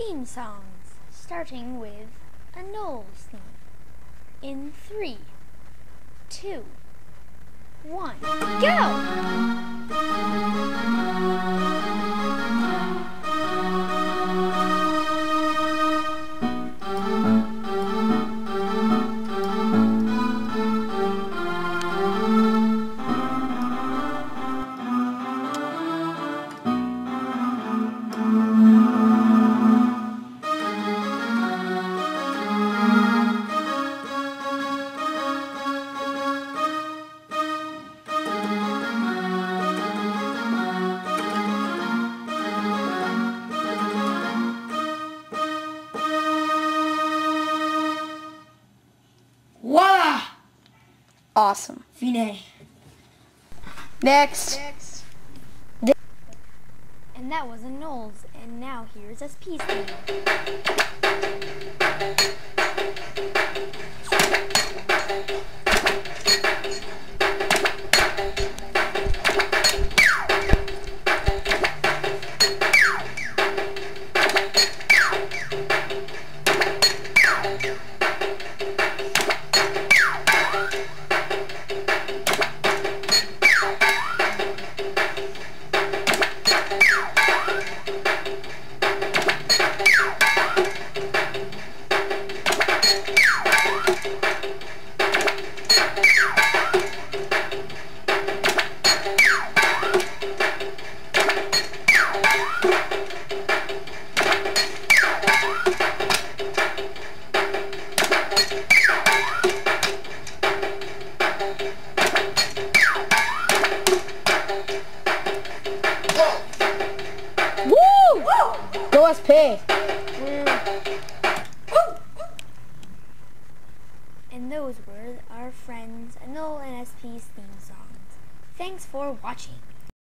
theme songs, starting with Anole's theme. In 3, 2, 1, go! Voila! Awesome. Fine. Next. And that was Anole's, and now here's SP's theme. Woo! Go SP. And those were our friends Anole and SP's theme songs. Thanks for watching.